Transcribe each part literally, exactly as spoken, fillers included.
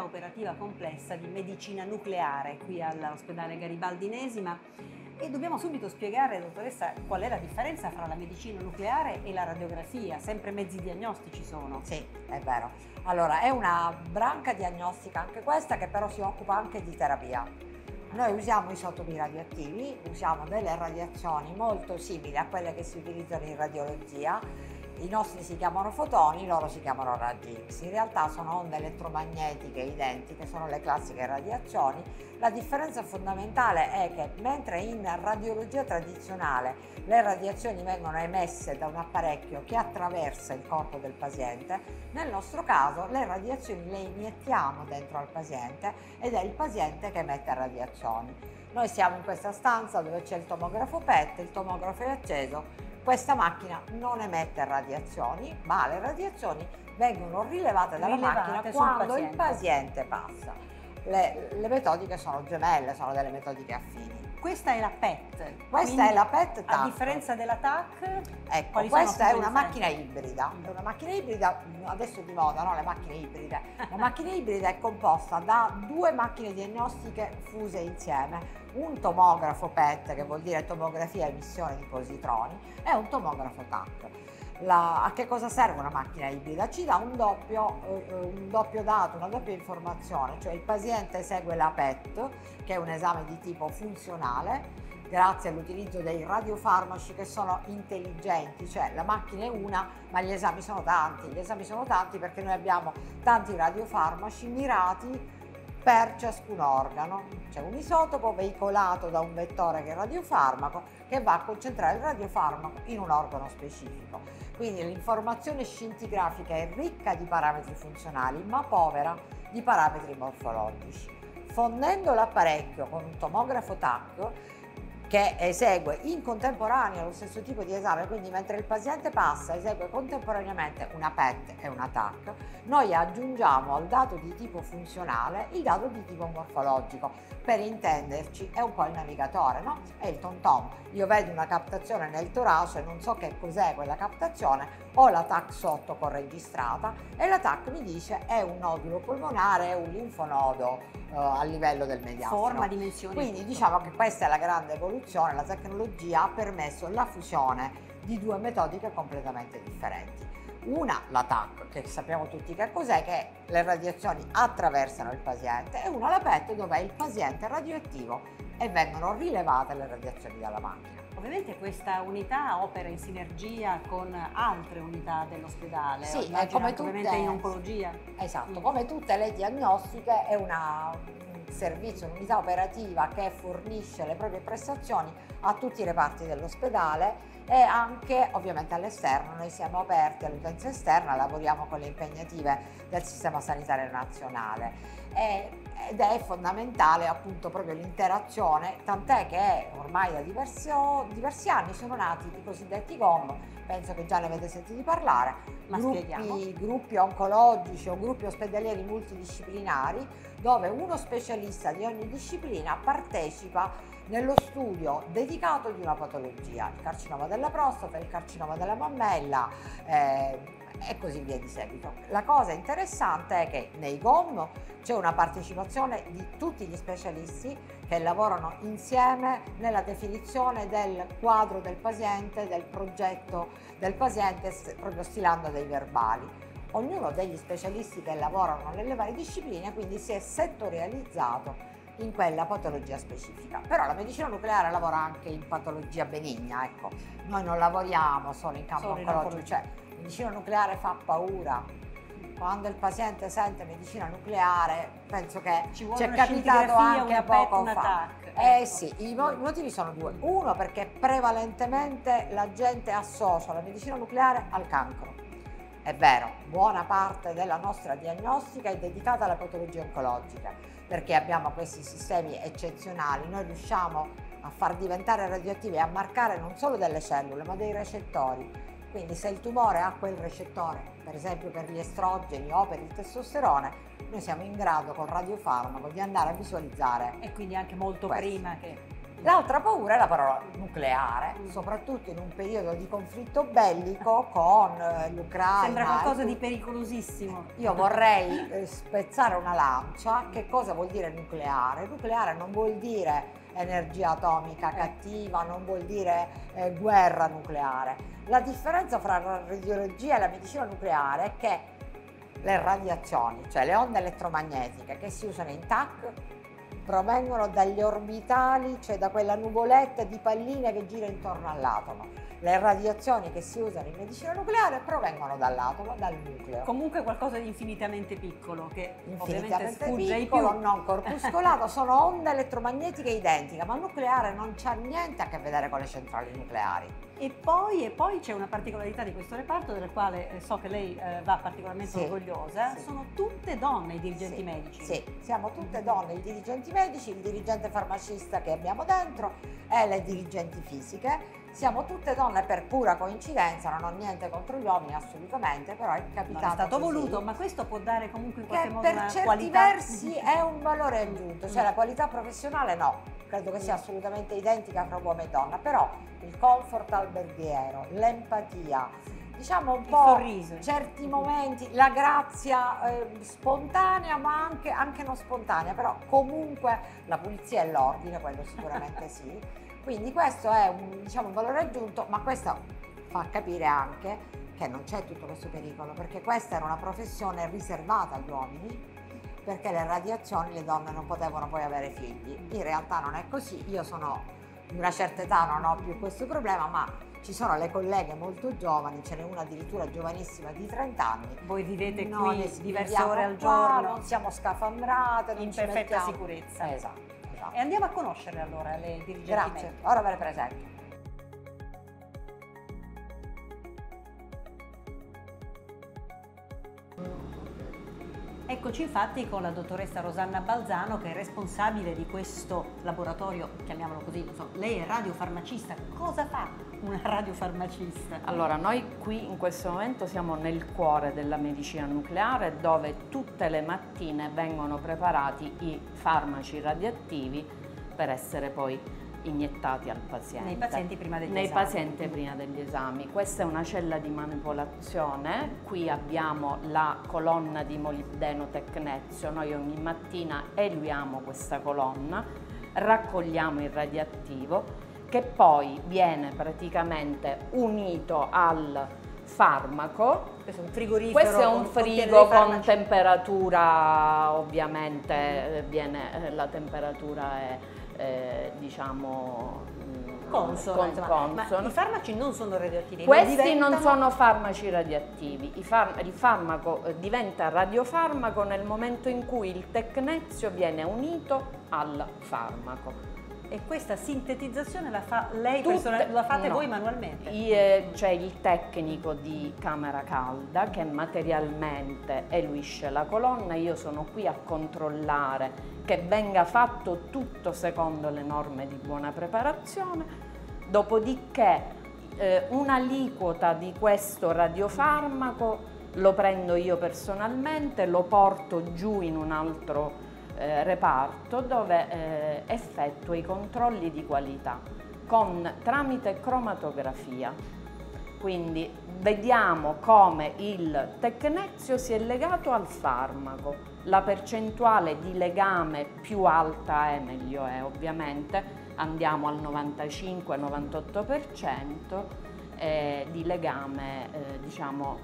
operativa complessa di medicina nucleare qui all'ospedale Garibaldi Inesima e dobbiamo subito spiegare, dottoressa, qual è la differenza fra la medicina nucleare e la radiografia. Sempre mezzi diagnostici sono. Sì, è vero. Allora, è una branca diagnostica anche questa che però si occupa anche di terapia. Noi usiamo isotopi radioattivi, usiamo delle radiazioni molto simili a quelle che si utilizzano in radiologia. I nostri si chiamano fotoni, loro si chiamano raggi X. In realtà sono onde elettromagnetiche identiche, sono le classiche radiazioni. La differenza fondamentale è che mentre in radiologia tradizionale le radiazioni vengono emesse da un apparecchio che attraversa il corpo del paziente, nel nostro caso le radiazioni le iniettiamo dentro al paziente ed è il paziente che emette radiazioni. Noi siamo in questa stanza dove c'è il tomografo P E T, il tomografo è acceso. Questa macchina non emette radiazioni, ma le radiazioni vengono rilevate dalla Rilevate macchina sul quando paziente. il paziente passa. Le, le metodiche sono gemelle, sono delle metodiche affini. Questa è la P E T. Questa quindi, è la P E T TAC. A differenza della T A C, Ecco, quali sono questa è appunto una le macchina differenze? ibrida. È una macchina ibrida, adesso di moda, no? Le macchine ibride. La macchina ibrida è composta da due macchine diagnostiche fuse insieme. Un tomografo P E T, che vuol dire tomografia emissione di positroni, e un tomografo T A C. La, a che cosa serve una macchina ibrida? Ci dà un doppio, eh, un doppio dato, una doppia informazione, cioè il paziente segue la P E T, che è un esame di tipo funzionale, grazie all'utilizzo dei radiofarmaci che sono intelligenti, cioè la macchina è una ma gli esami sono tanti, gli esami sono tanti perché noi abbiamo tanti radiofarmaci mirati per ciascun organo. C'è un isotopo veicolato da un vettore che è il radiofarmaco che va a concentrare il radiofarmaco in un organo specifico. Quindi l'informazione scintigrafica è ricca di parametri funzionali ma povera di parametri morfologici. Fondendo l'apparecchio con un tomografo T A C che esegue in contemporanea lo stesso tipo di esame, quindi mentre il paziente passa esegue contemporaneamente una P E T e una T A C, noi aggiungiamo al dato di tipo funzionale il dato di tipo morfologico. Per intenderci è un po' il navigatore, no? È il tom-tom. Io vedo una captazione nel torace, non so che cos'è quella captazione, ho la T A C sotto corregistrata e la T A C mi dice è un nodulo polmonare, è un linfonodo eh, a livello del mediastino. Forma, dimensioni. Quindi tutto. diciamo che questa è la grande evoluzione, la tecnologia ha permesso la fusione di due metodiche completamente differenti. Una, la T A C, che sappiamo tutti che cos'è, che le radiazioni attraversano il paziente, e una, la P E T, dove il paziente è radioattivo e vengono rilevate le radiazioni dalla macchina. Ovviamente questa unità opera in sinergia con altre unità dell'ospedale, Sì, immagino è come anche ovviamente tutte- in oncologia. Esatto, Mm. come tutte le diagnostiche è una, un servizio, un'unità operativa che fornisce le proprie prestazioni a tutti i reparti dell'ospedale e anche ovviamente all'esterno. Noi siamo aperti all'utenza esterna, lavoriamo con le impegnative del Sistema Sanitario Nazionale e, ed è fondamentale appunto proprio l'interazione, tant'è che ormai da diversi, diversi anni sono nati i cosiddetti G O M, penso che già ne avete sentito parlare, Ma spieghiamo. gruppi, gruppi oncologici o gruppi ospedalieri multidisciplinari dove uno specialista di ogni disciplina partecipa nello studio dedicato di una patologia, il carcinoma della prostata, il carcinoma della mammella eh, e così via di seguito. La cosa interessante è che nei G O M c'è una partecipazione di tutti gli specialisti che lavorano insieme nella definizione del quadro del paziente, del progetto del paziente, proprio stilando dei verbali. Ognuno degli specialisti che lavorano nelle varie discipline quindi si è settorializzato in quella patologia specifica. Però la medicina nucleare lavora anche in patologia benigna, ecco. Noi non lavoriamo solo in campo Solo in oncologico, oncologia. cioè medicina nucleare fa paura. Quando il paziente sente medicina nucleare, penso che Ci vuole ci è una capitato scintigrafia, anche una P E T, poco una fa. T A C. Eh Ecco. sì, i mo- i motivi sono due. Uno, perché prevalentemente la gente associa la medicina nucleare al cancro. È vero, buona parte della nostra diagnostica è dedicata alle patologie oncologiche, perché abbiamo questi sistemi eccezionali. Noi riusciamo a far diventare radioattivi e a marcare non solo delle cellule, ma dei recettori. Quindi se il tumore ha quel recettore, per esempio per gli estrogeni o per il testosterone, noi siamo in grado col radiofarmaco di andare a visualizzare. E quindi anche molto questo. prima che L'altra paura è la parola nucleare, Mm. soprattutto in un periodo di conflitto bellico con eh, l'Ucraina. Sembra e qualcosa tu- di pericolosissimo. Io vorrei eh, spezzare una lancia. Che cosa vuol dire nucleare? Nucleare non vuol dire energia atomica cattiva, non vuol dire eh, guerra nucleare. La differenza fra la radiologia e la medicina nucleare è che le radiazioni, cioè le onde elettromagnetiche che si usano in T A C, provengono dagli orbitali, cioè da quella nuvoletta di palline che gira intorno all'atomo. Le radiazioni che si usano in medicina nucleare provengono dall'atomo, dal nucleo. Comunque qualcosa di infinitamente piccolo che ovviamente Infinitamente sfugge ai piccolo, più. non corpuscolato, sono onde elettromagnetiche identiche, ma il nucleare non c'ha niente a che vedere con le centrali nucleari. E poi, e poi c'è una particolarità di questo reparto del quale eh, so che lei eh, va particolarmente Sì, orgogliosa, sì. sono tutte donne i dirigenti Sì, medici. Sì, siamo tutte donne, i dirigenti medici, il dirigente farmacista che abbiamo dentro e le dirigenti fisiche. Siamo tutte donne per pura coincidenza, non ho niente contro gli uomini assolutamente, però è capitato Non è stato così, voluto, ma questo può dare comunque in qualche che modo per una certi qualità. versi è un valore aggiunto, cioè la qualità professionale no, credo che sia assolutamente identica fra uomo e donna, però il comfort alberghiero, l'empatia, diciamo un Il po' sorriso. certi momenti, la grazia eh, spontanea ma anche, anche non spontanea, però comunque la pulizia e l'ordine, quello sicuramente sì. Quindi questo è un, diciamo, un valore aggiunto, ma questo fa capire anche che non c'è tutto questo pericolo, perché questa era una professione riservata agli uomini, perché le radiazioni le donne non potevano poi avere figli. In realtà non è così, io sono di una certa età, non ho più questo problema, ma ci sono le colleghe molto giovani, ce n'è una addirittura giovanissima di trenta anni. Voi vivete Non qui es- diverse viviamo ore al qua, giorno non siamo scafandrate, non in ci perfetta mettiamo- sicurezza. Esatto, esatto. E andiamo a conoscerle allora le dirigenti Grazie, mediche. ora ve le presento. Eccoci infatti con la dottoressa Rosanna Balzano, che è responsabile di questo laboratorio, chiamiamolo così, non so, lei è radiofarmacista. Cosa fa una radiofarmacista? Allora, noi qui in questo momento siamo nel cuore della medicina nucleare, dove tutte le mattine vengono preparati i farmaci radioattivi per essere poi iniettati al paziente. Nei pazienti prima degli Nei esami. pazienti prima degli esami. Questa è una cella di manipolazione. Qui abbiamo la colonna di molibdeno tecnezio. Noi ogni mattina eluiamo questa colonna, raccogliamo il radioattivo che poi viene praticamente unito al farmaco. Questo è un frigorifero. Questo è un con- contiene frigo dei con farmaci. temperatura, ovviamente eh, viene, eh, la temperatura è eh, diciamo mm, Consona, con- insomma. consona. Ma i farmaci non sono radioattivi. Questi lo diventano- non sono farmaci radioattivi, I far- il farmaco eh, diventa radiofarmaco nel momento in cui il tecnezio viene unito al farmaco. E questa sintetizzazione la fa lei Tutte- personalmente, la fate no. voi manualmente? I- eh, C'è il tecnico di camera calda che materialmente eluisce la colonna, io sono qui a controllare che venga fatto tutto secondo le norme di buona preparazione, dopodiché eh, un'aliquota di questo radiofarmaco lo prendo io personalmente, lo porto giù in un altro eh, reparto dove eh, effettuo i controlli di qualità con, tramite cromatografia. Quindi vediamo come il tecnezio si è legato al farmaco, la percentuale di legame più alta è, meglio è ovviamente, andiamo al novantacinque novantotto per cento eh, di legame eh, diciamo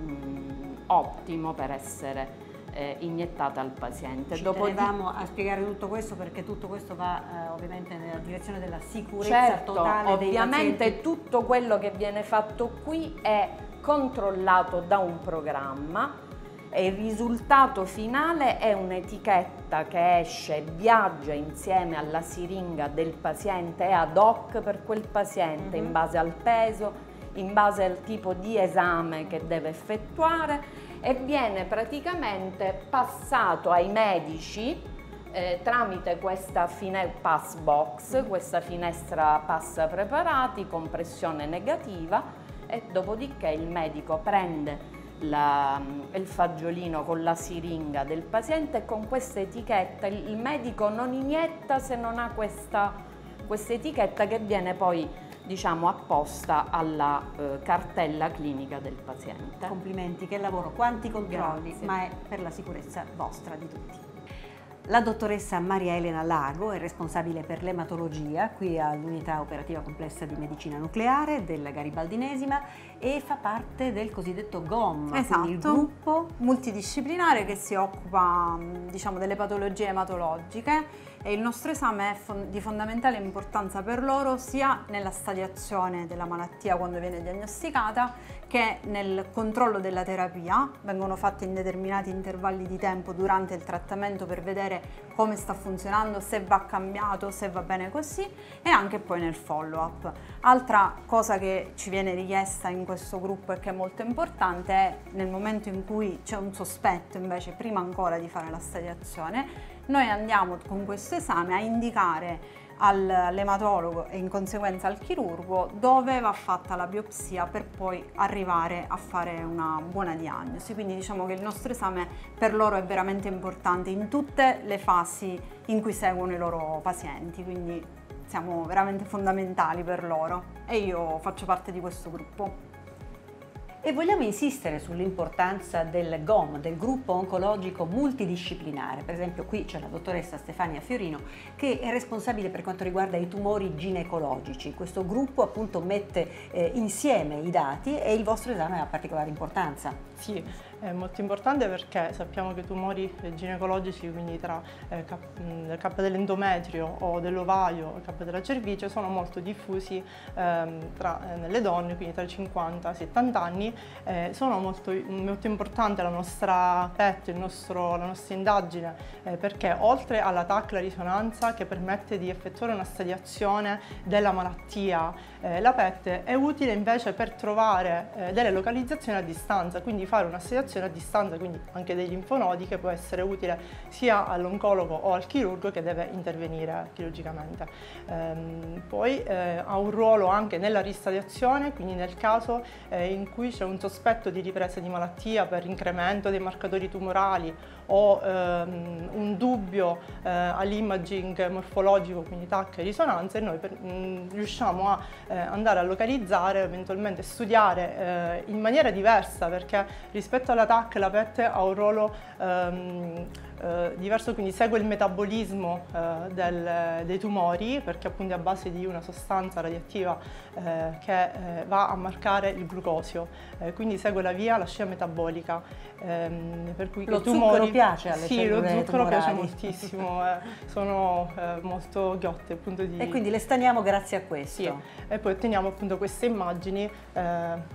mh, ottimo per essere eh, iniettata al paziente. Ci Dopodiché- tenevamo a spiegare tutto questo perché tutto questo va eh, ovviamente nella direzione della sicurezza Certo, totale dei ovviamente pazienti. tutto quello che viene fatto qui è controllato da un programma e il risultato finale è un'etichetta che esce, viaggia insieme alla siringa del paziente, è ad hoc per quel paziente, Mhm. in base al peso, in base al tipo di esame che deve effettuare, e viene praticamente passato ai medici eh, tramite questa fine pass box, questa finestra passa preparati con pressione negativa, e dopodiché il medico prende la- il fagiolino con la siringa del paziente e con questa etichetta il il medico non inietta se non ha questa, questa etichetta che viene poi, diciamo, apposta alla eh, cartella clinica del paziente. Complimenti, che lavoro, quanti controlli, Grazie. ma è per la sicurezza vostra di tutti. La dottoressa Maria Elena Lago è responsabile per l'ematologia qui all'Unità Operativa Complessa di Medicina Nucleare della Garibaldinesima e fa parte del cosiddetto G O M, Esatto, quindi il gruppo multidisciplinare che si occupa, diciamo, delle patologie ematologiche, e il nostro esame è fon- di fondamentale importanza per loro sia nella stadiazione della malattia quando viene diagnosticata che nel controllo della terapia. Vengono fatte in determinati intervalli di tempo durante il trattamento per vedere come sta funzionando, se va cambiato, se va bene così, e anche poi nel follow-up. Altra cosa che ci viene richiesta in questo gruppo e che è molto importante è nel momento in cui c'è un sospetto, invece prima ancora di fare la stadiazione, noi andiamo con questo esame a indicare all'ematologo e in conseguenza al chirurgo dove va fatta la biopsia per poi arrivare a fare una buona diagnosi. Quindi diciamo che il nostro esame per loro è veramente importante in tutte le fasi in cui seguono i loro pazienti, quindi siamo veramente fondamentali per loro e io faccio parte di questo gruppo. E vogliamo insistere sull'importanza del G O M, del gruppo oncologico multidisciplinare. Per esempio qui c'è la dottoressa Stefania Fiorino che è responsabile per quanto riguarda i tumori ginecologici. Questo gruppo appunto mette eh, insieme i dati e il vostro esame ha particolare importanza. Sì, è molto importante perché sappiamo che i tumori ginecologici, quindi tra eh, il K dell'endometrio o dell'ovaio e il K della cervice, sono molto diffusi ehm, tra, eh, nelle donne, quindi tra i cinquanta e i settanta anni. Eh, sono molto, molto importante la nostra P E T, il nostro, la nostra indagine, eh, perché oltre alla T A C, la risonanza che permette di effettuare una stadiazione della malattia, eh, la P E T è utile invece per trovare eh, delle localizzazioni a distanza, quindi fare una stadiazione a distanza, quindi anche dei linfonodi, che può essere utile sia all'oncologo o al chirurgo che deve intervenire chirurgicamente. Ehm, poi eh, ha un ruolo anche nella ristadiazione, quindi nel caso eh, in cui c'è un sospetto di ripresa di malattia per incremento dei marcatori tumorali o ehm, un dubbio eh, all'imaging morfologico, quindi T A C e risonanza, e noi per, mh, riusciamo a eh, andare a localizzare, eventualmente studiare eh, in maniera diversa, perché rispetto alla T A C la P E T ha un ruolo ehm, eh, diverso, quindi segue il metabolismo eh, del, dei tumori, perché appunto è a base di una sostanza radioattiva eh, che eh, va a marcare il glucosio, eh, quindi segue la via, la scia metabolica, ehm, per cui lo i tumori... zucchero piace alle sì, cellule lo zucchero tumorali. piace moltissimo, eh, sono eh, molto ghiotte appunto di... E quindi le staniamo grazie a questo. Sì, e poi otteniamo appunto queste immagini eh,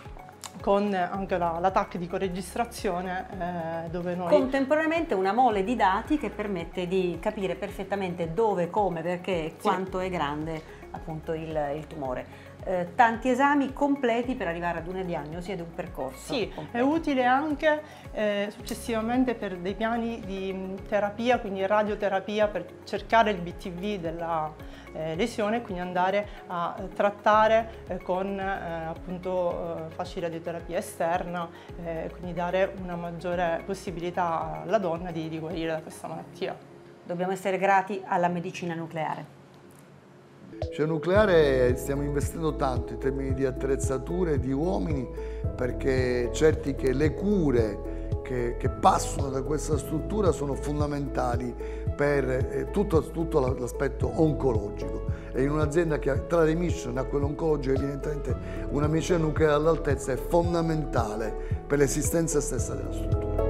con anche la, la T A C di coregistrazione eh, dove noi... Contemporaneamente una mole di dati che permette di capire perfettamente dove, come, perché e quanto sì. è grande appunto il, il tumore. Eh, tanti esami completi per arrivare ad una diagnosi ed un percorso. Sì, completo. è utile anche eh, successivamente per dei piani di terapia, quindi radioterapia, per cercare il B T V della eh, lesione, quindi andare a eh, trattare eh, con eh, appunto eh, fasce radioterapia esterna, eh, quindi dare una maggiore possibilità alla donna di, di guarire da questa malattia. Dobbiamo essere grati alla medicina nucleare. Cioè nucleare stiamo investendo tanto in termini di attrezzature, di uomini, perché certi che le cure che, che passano da questa struttura sono fondamentali per eh, tutto, tutto l'aspetto oncologico. E in un'azienda che tra le mission a quello oncologico, evidentemente una medicina nucleare all'altezza è fondamentale per l'esistenza stessa della struttura.